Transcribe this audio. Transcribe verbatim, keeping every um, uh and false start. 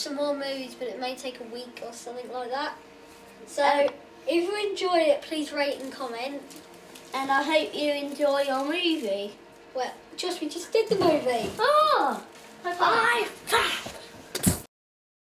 some more movies, but it may take a week or something like that. So, um, if you enjoyed it, please rate and comment. And I hope you enjoy your movie. Well, Josh, we just did the movie. Oh! Bye-bye.